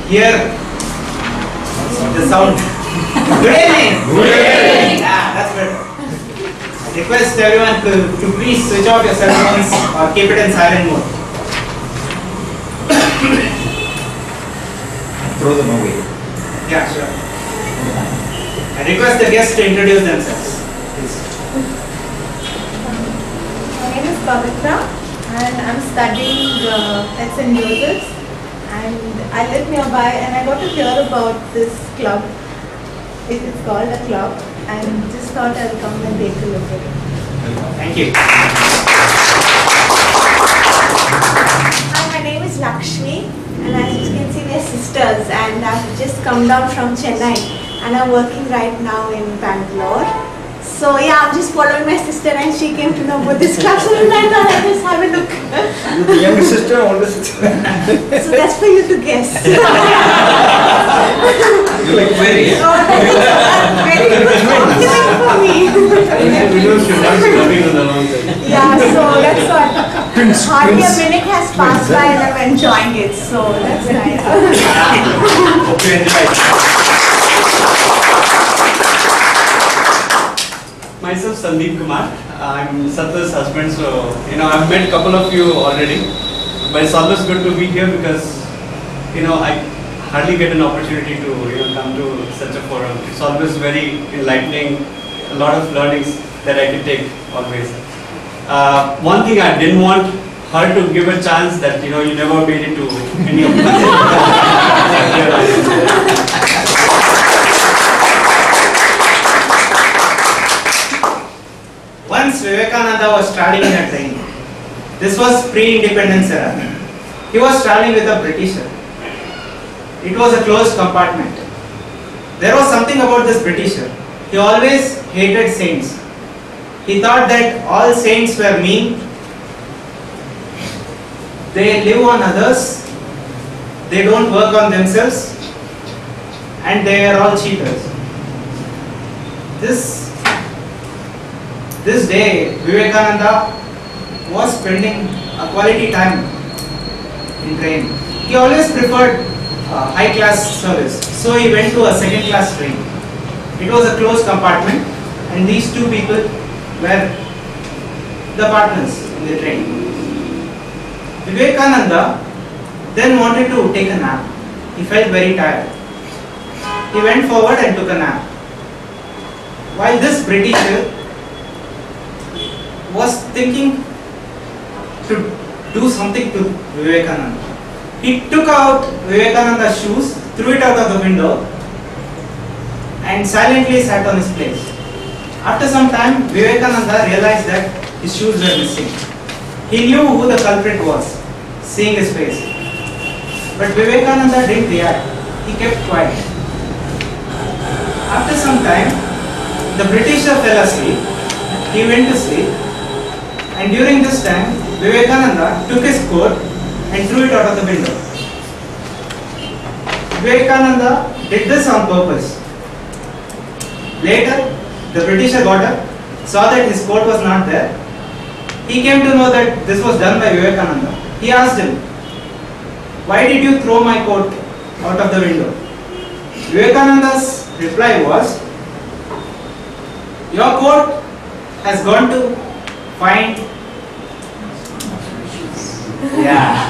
hear the sound. Good evening. Good evening. Yeah, that's better. I request everyone to please switch off your cell phones or keep it in silent mode. Throw them away. Yeah, sure. I request the guests to introduce themselves. Please. My name is Pavitra and I'm studying at St. Joseph's, and I live nearby, and I got to hear about this club. It's called a club, and just thought I'll come and take a look at it. Thank you. Hi, my name is Lakshmi, and as you can see, we're sisters, and I've just come down from Chennai, and I'm working right now in Bangalore. So yeah, I'm just following my sister, and she came to know about this club, so I thought I'd just have a look. You're the younger sister, older sister. So that's for you to guess. You look very. Very good compliment for me. Yeah, so that's what. Hardly a minute has passed by and I'm enjoying it, so that's nice. Hope you enjoy. Myself Sandeep Kumar. I'm Satya's husband, so I've met a couple of you already, but it's always good to be here because I hardly get an opportunity to come to such a forum. It's always very enlightening, a lot of learnings that I can take always. One thing I didn't want her to give a chance that you never made it to any of Once Vivekananda was traveling in a train. This was pre-independence era. He was traveling with a Britisher. It was a closed compartment. There was something about this Britisher. He always hated saints. He thought that all saints were mean. They live on others. They don't work on themselves. And they are all cheaters. This day, Vivekananda was spending a quality time in train. He always preferred high-class service, so he went to a second-class train. It was a closed compartment, and these two people were the partners in the train. Vivekananda then wanted to take a nap. He felt very tired. He went forward and took a nap. While this Britisher was thinking to do something to Vivekananda, he took out Vivekananda's shoes, threw it out of the window, and silently sat on his place. After some time, Vivekananda realized that his shoes were missing. He knew who the culprit was, seeing his face. But Vivekananda didn't react. He kept quiet. After some time, the Britisher fell asleep. He went to sleep. And during this time, Vivekananda took his coat and threw it out of the window. Vivekananda did this on purpose. Later, the Britisher got up, saw that his coat was not there. He came to know that this was done by Vivekananda. He asked him, "Why did you throw my coat out of the window?" Vivekananda's reply was, "Your coat has gone to find." Yeah.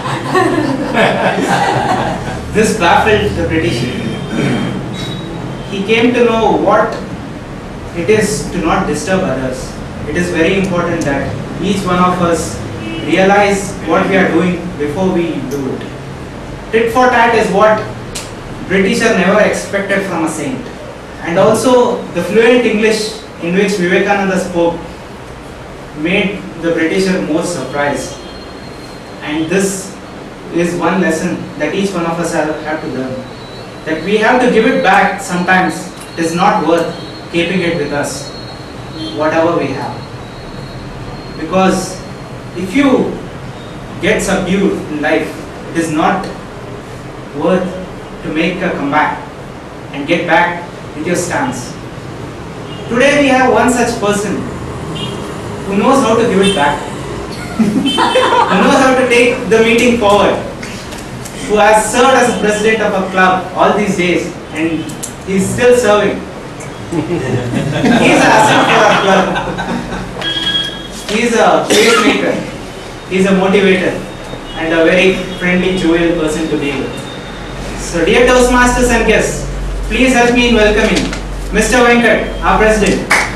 This baffled the Britisher. He came to know what it is to not disturb others. It is very important that each one of us realize what we are doing before we do it. Tit for tat is what Britisher never expected from a saint. And also the fluent English in which Vivekananda spoke made the Britisher more surprised. And this is one lesson that each one of us have to learn. That we have to give it back sometimes. It is not worth keeping it with us, whatever we have. Because if you get subdued in life, it is not worth to make a comeback and get back with your stance. Today we have one such person who knows how to give it back. Who knows how to take the meeting forward. who has served as a president of a club all these days and he's still serving. He's an asset for our club. He's a pacemaker, he's a motivator and a very friendly, jovial person to be with. So dear Toastmasters and guests, please help me in welcoming Mr. Venkat, our president.